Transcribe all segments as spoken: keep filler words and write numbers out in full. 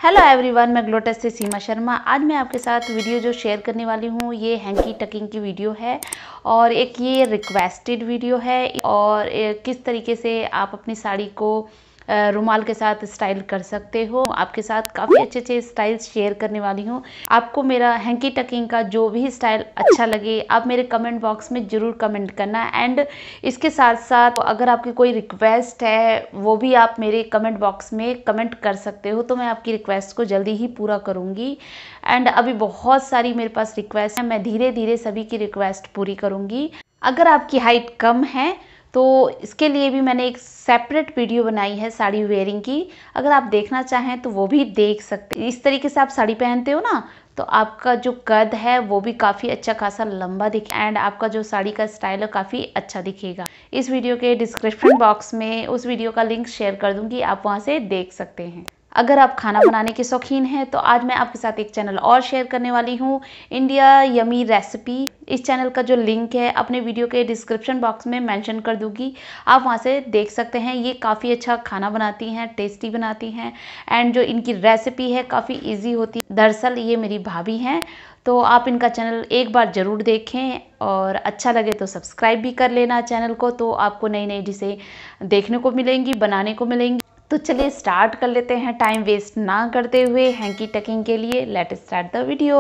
Hello everyone, मैं ग्लोटस से सीमा शर्मा। आज मैं आपके साथ वीडियो जो शेयर करने वाली हूँ ये हैंकी टकिंग की वीडियो है और एक ये रिक्वेस्टेड वीडियो है। और किस तरीके से आप अपनी साड़ी को रुमाल के साथ स्टाइल कर सकते हो, आपके साथ काफ़ी अच्छे अच्छे स्टाइल शेयर करने वाली हूँ। आपको मेरा हैंकी टकिंग का जो भी स्टाइल अच्छा लगे आप मेरे कमेंट बॉक्स में ज़रूर कमेंट करना। एंड इसके साथ साथ अगर आपकी कोई रिक्वेस्ट है वो भी आप मेरे कमेंट बॉक्स में कमेंट कर सकते हो, तो मैं आपकी रिक्वेस्ट को जल्दी ही पूरा करूँगी। एंड अभी बहुत सारी मेरे पास रिक्वेस्ट है, मैं धीरे धीरे सभी की रिक्वेस्ट पूरी करूँगी। अगर आपकी हाइट कम है तो इसके लिए भी मैंने एक सेपरेट वीडियो बनाई है साड़ी वेयरिंग की, अगर आप देखना चाहें तो वो भी देख सकते हैं। इस तरीके से आप साड़ी पहनते हो ना, तो आपका जो कद है वो भी काफ़ी अच्छा खासा लंबा दिखे एंड आपका जो साड़ी का स्टाइल है काफ़ी अच्छा दिखेगा। इस वीडियो के डिस्क्रिप्शन बॉक्स में उस वीडियो का लिंक शेयर कर दूंगी, आप वहाँ से देख सकते हैं। अगर आप खाना बनाने के शौकीन हैं तो आज मैं आपके साथ एक चैनल और शेयर करने वाली हूँ, इंडिया यमी रेसिपी। इस चैनल का जो लिंक है अपने वीडियो के डिस्क्रिप्शन बॉक्स में मेंशन कर दूंगी, आप वहां से देख सकते हैं। ये काफ़ी अच्छा खाना बनाती हैं, टेस्टी बनाती हैं एंड जो इनकी रेसिपी है काफ़ी ईजी होती है। दरअसल ये मेरी भाभी हैं, तो आप इनका चैनल एक बार ज़रूर देखें और अच्छा लगे तो सब्सक्राइब भी कर लेना चैनल को, तो आपको नई नई डिशें देखने को मिलेंगी, बनाने को मिलेंगी। तो चलिए स्टार्ट कर लेते हैं टाइम वेस्ट ना करते हुए हैंकी टकिंग के लिए। Let's start the video.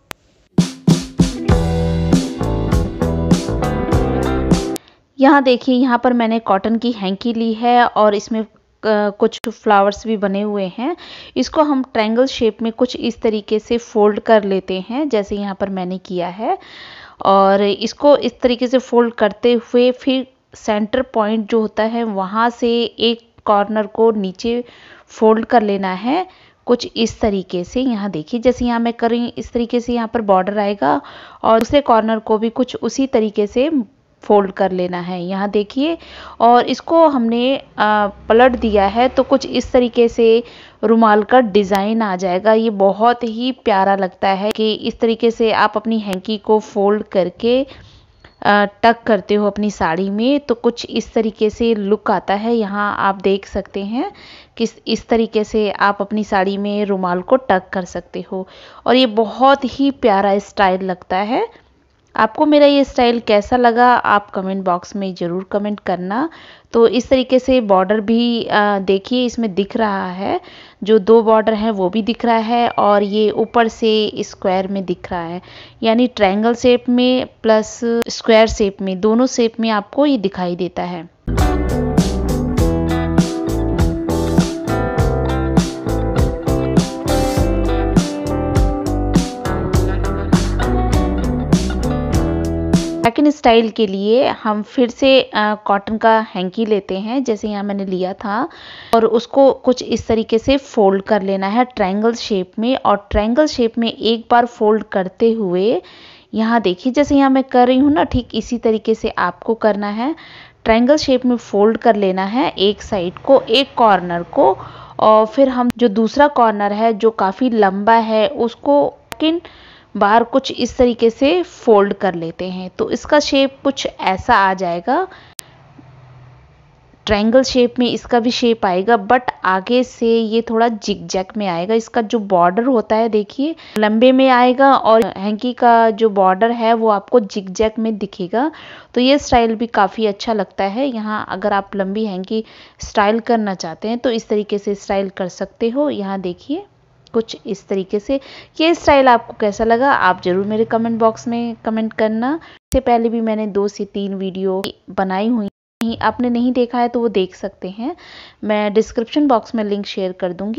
यहाँ देखिए, यहाँ पर मैंने कॉटन की हैंकी ली है और इसमें कुछ फ्लावर्स भी बने हुए हैं। इसको हम ट्रायंगल शेप में कुछ इस तरीके से फोल्ड कर लेते हैं, जैसे यहाँ पर मैंने किया है। और इसको इस तरीके से फोल्ड करते हुए फिर सेंटर पॉइंट जो होता है वहाँ से एक कॉर्नर को नीचे फोल्ड कर लेना है कुछ इस तरीके से। यहाँ देखिए, जैसे यहाँ मैं कर रही हूँ इस तरीके से यहाँ पर बॉर्डर आएगा और दूसरे कॉर्नर को भी कुछ उसी तरीके से फोल्ड कर लेना है। यहाँ देखिए, और इसको हमने आ, पलट दिया है तो कुछ इस तरीके से रुमाल का डिज़ाइन आ जाएगा। ये बहुत ही प्यारा लगता है कि इस तरीके से आप अपनी हैंकी को फोल्ड करके टक करते हो अपनी साड़ी में, तो कुछ इस तरीके से लुक आता है। यहाँ आप देख सकते हैं कि इस तरीके से आप अपनी साड़ी में रुमाल को टक कर सकते हो और ये बहुत ही प्यारा स्टाइल लगता है। आपको मेरा ये स्टाइल कैसा लगा आप कमेंट बॉक्स में ज़रूर कमेंट करना। तो इस तरीके से बॉर्डर भी देखिए इसमें दिख रहा है, जो दो बॉर्डर हैं वो भी दिख रहा है और ये ऊपर से स्क्वायर में दिख रहा है, यानी ट्रायंगल शेप में प्लस स्क्वायर शेप में, दोनों शेप में आपको ये दिखाई देता है। सेकंड स्टाइल के लिए हम फिर से कॉटन का हैंकी लेते हैं, जैसे यहाँ मैंने लिया था, और उसको कुछ इस तरीके से फोल्ड कर लेना है ट्रायंगल शेप में। और ट्रायंगल शेप में एक बार फोल्ड करते हुए यहाँ देखिए, जैसे यहाँ मैं कर रही हूँ ना, ठीक इसी तरीके से आपको करना है। ट्रायंगल शेप में फोल्ड कर लेना है एक साइड को, एक कॉर्नर को, और फिर हम जो दूसरा कॉर्नर है जो काफ़ी लंबा है उसको किन बाहर कुछ इस तरीके से फोल्ड कर लेते हैं, तो इसका शेप कुछ ऐसा आ जाएगा। ट्रायंगल शेप में इसका भी शेप आएगा, बट आगे से ये थोड़ा जिग-जैग में आएगा। इसका जो बॉर्डर होता है देखिए लंबे में आएगा और हैंकी का जो बॉर्डर है वो आपको जिग-जैग में दिखेगा। तो ये स्टाइल भी काफ़ी अच्छा लगता है। यहाँ अगर आप लंबी हैंकी स्टाइल करना चाहते हैं तो इस तरीके से स्टाइल कर सकते हो। यहाँ देखिए कुछ इस तरीके से। ये स्टाइल आपको कैसा लगा आप ज़रूर मेरे कमेंट बॉक्स में कमेंट करना। इससे पहले भी मैंने दो से तीन वीडियो बनाई हुई, आपने नहीं देखा है तो वो देख सकते हैं, मैं डिस्क्रिप्शन बॉक्स में लिंक शेयर कर दूंगी।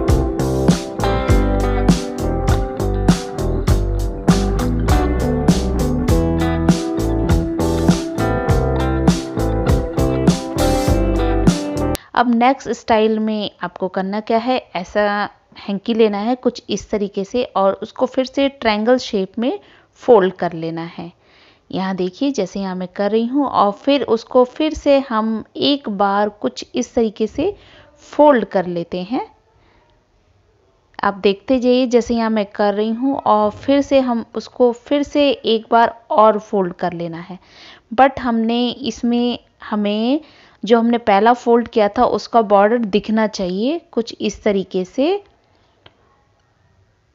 अब नेक्स्ट स्टाइल में आपको करना क्या है, ऐसा हैंकी लेना है कुछ इस तरीके से और उसको फिर से ट्रायंगल शेप में फोल्ड कर लेना है। यहाँ देखिए, जैसे यहाँ मैं कर रही हूँ, और फिर उसको फिर से हम एक बार कुछ इस तरीके से फोल्ड कर लेते हैं। आप देखते जाइए, जैसे यहाँ मैं कर रही हूँ, और फिर से हम उसको फिर से एक बार और फोल्ड कर लेना है। बट हमने इसमें हमें जो हमने पहला फोल्ड किया था उसका बॉर्डर दिखना चाहिए कुछ इस तरीके से।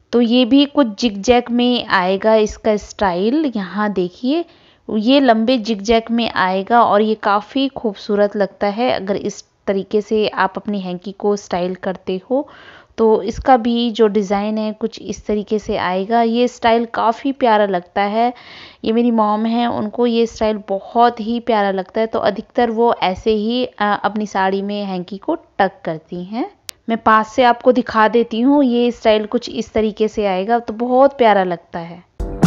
तो ये भी कुछ जिग-जैग में आएगा इसका स्टाइल। यहाँ देखिए ये लंबे जिग-जैग में आएगा और ये काफ़ी खूबसूरत लगता है अगर इस तरीके से आप अपनी हैंकी को स्टाइल करते हो। तो इसका भी जो डिज़ाइन है कुछ इस तरीके से आएगा। ये स्टाइल काफ़ी प्यारा लगता है। ये मेरी मॉम है, उनको ये स्टाइल बहुत ही प्यारा लगता है, तो अधिकतर वो ऐसे ही अपनी साड़ी में हैंकी को टक करती हैं। मैं पास से आपको दिखा देती हूँ। ये स्टाइल कुछ इस तरीके से आएगा, तो बहुत प्यारा लगता है।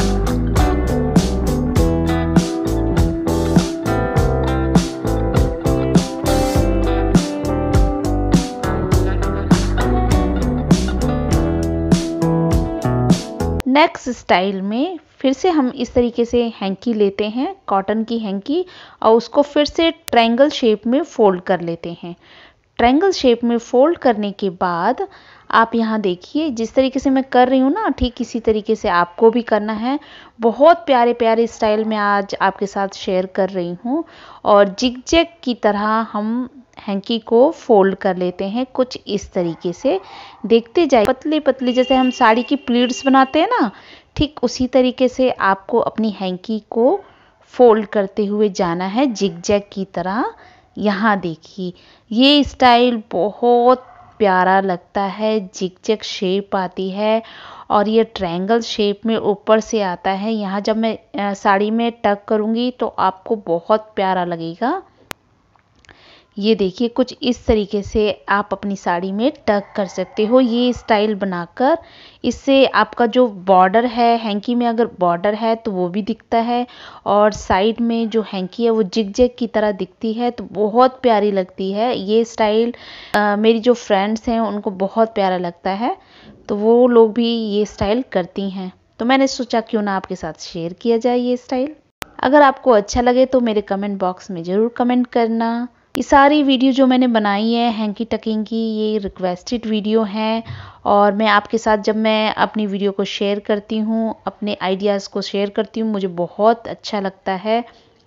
नेक्स्ट स्टाइल में फिर से हम इस तरीके से हैंकी लेते हैं, कॉटन की हैंकी, और उसको फिर से ट्रायंगल शेप में फोल्ड कर लेते हैं। ट्रायंगल शेप में फोल्ड करने के बाद आप यहाँ देखिए जिस तरीके से मैं कर रही हूँ ना, ठीक इसी तरीके से आपको भी करना है। बहुत प्यारे प्यारे स्टाइल में आज आपके साथ शेयर कर रही हूँ। और जिग-जैग की तरह हम हैंकी को फोल्ड कर लेते हैं कुछ इस तरीके से। देखते जाइए, पतली पतली जैसे हम साड़ी की प्लीट्स बनाते हैं ना, ठीक उसी तरीके से आपको अपनी हैंकी को फोल्ड करते हुए जाना है जिग-जैग की तरह। यहाँ देखिए ये स्टाइल बहुत प्यारा लगता है, जिग-जैग शेप आती है और ये ट्रायंगल शेप में ऊपर से आता है। यहाँ जब मैं साड़ी में टक करूँगी तो आपको बहुत प्यारा लगेगा। ये देखिए कुछ इस तरीके से आप अपनी साड़ी में टक कर सकते हो ये स्टाइल बनाकर। इससे आपका जो बॉर्डर है हैंकी में, अगर बॉर्डर है तो वो भी दिखता है, और साइड में जो हैंकी है वो जिग-जैग की तरह दिखती है, तो बहुत प्यारी लगती है ये स्टाइल। आ, मेरी जो फ्रेंड्स हैं उनको बहुत प्यारा लगता है, तो वो लोग भी ये स्टाइल करती हैं। तो मैंने सोचा क्यों ना आपके साथ शेयर किया जाए ये स्टाइल। अगर आपको अच्छा लगे तो मेरे कमेंट बॉक्स में ज़रूर कमेंट करना। ये सारी वीडियो जो मैंने बनाई है हैंकी टकिंग की, ये रिक्वेस्टेड वीडियो हैं, और मैं आपके साथ जब मैं अपनी वीडियो को शेयर करती हूँ, अपने आइडियाज़ को शेयर करती हूँ, मुझे बहुत अच्छा लगता है।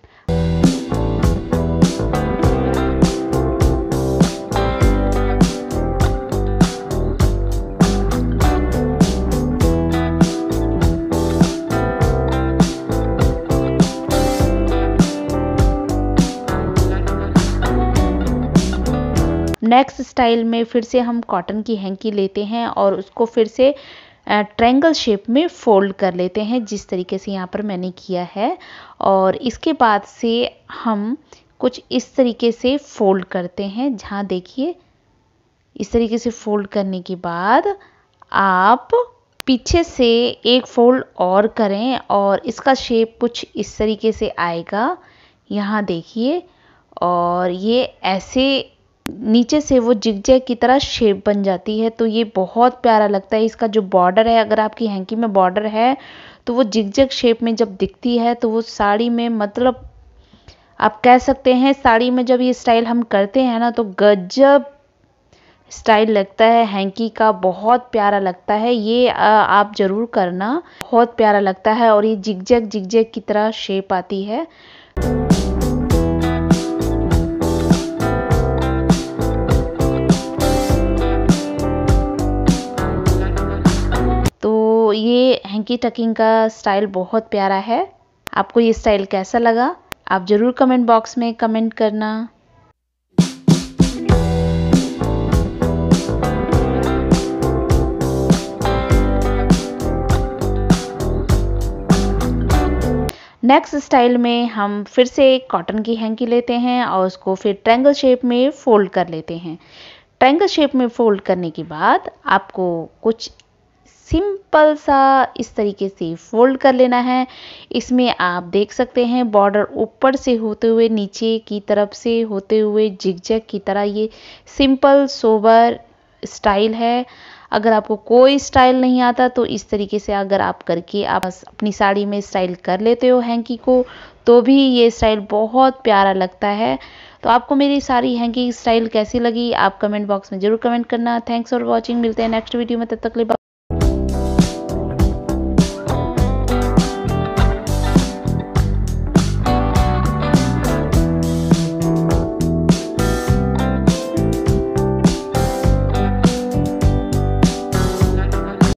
नेक्स्ट स्टाइल में फिर से हम कॉटन की हैंकी लेते हैं और उसको फिर से ट्रायंगल शेप में फोल्ड कर लेते हैं जिस तरीके से यहाँ पर मैंने किया है। और इसके बाद से हम कुछ इस तरीके से फोल्ड करते हैं। जहाँ देखिए इस तरीके से फोल्ड करने के बाद आप पीछे से एक फोल्ड और करें और इसका शेप कुछ इस तरीके से आएगा। यहाँ देखिए, और ये ऐसे नीचे से वो जिग-जैग की तरह शेप बन जाती है, तो ये बहुत प्यारा लगता है। इसका जो बॉर्डर है, अगर आपकी हैंकी में बॉर्डर है तो वो जिग-जैग शेप में जब दिखती है तो वो साड़ी में, मतलब आप कह सकते हैं साड़ी में जब ये स्टाइल हम करते हैं ना तो गजब स्टाइल लगता है हैंकी का, बहुत प्यारा लगता है। ये आप ज़रूर करना, बहुत प्यारा लगता है और ये जिग-जैग जिग-जैग की तरह शेप आती है। तो ये हैंकी टकिंग का स्टाइल बहुत प्यारा है। आपको ये स्टाइल कैसा लगा आप ज़रूर कमेंट बॉक्स में कमेंट करना। नेक्स्ट स्टाइल में हम फिर से कॉटन की हैंकी लेते हैं और उसको फिर ट्रायंगल शेप में फोल्ड कर लेते हैं। ट्रायंगल शेप में फोल्ड करने के बाद आपको कुछ सिंपल सा इस तरीके से फोल्ड कर लेना है। इसमें आप देख सकते हैं बॉर्डर ऊपर से होते हुए नीचे की तरफ से होते हुए जिग-जैग की तरह ये सिंपल सोबर स्टाइल है। अगर आपको कोई स्टाइल नहीं आता तो इस तरीके से अगर आप करके आप अपनी साड़ी में स्टाइल कर लेते हो हैंकी को, तो भी ये स्टाइल बहुत प्यारा लगता है। तो आपको मेरी सारी हैंकी स्टाइल कैसी लगी आप कमेंट बॉक्स में ज़रूर कमेंट करना। Thanks for watching. मिलते हैं नेक्स्ट वीडियो में, तब तक के लिए